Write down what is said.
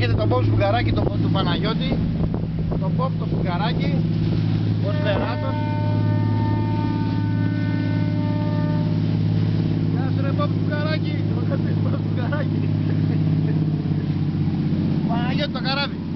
έχετε τον Bob Σφουγγαράκη του Παναγιώτη, τον Bob το Σφουγγαράκη, ο Σφαιράτος. Γεια σου ρε Bob Σφουγγαράκη, Παναγιώτη το καράβι.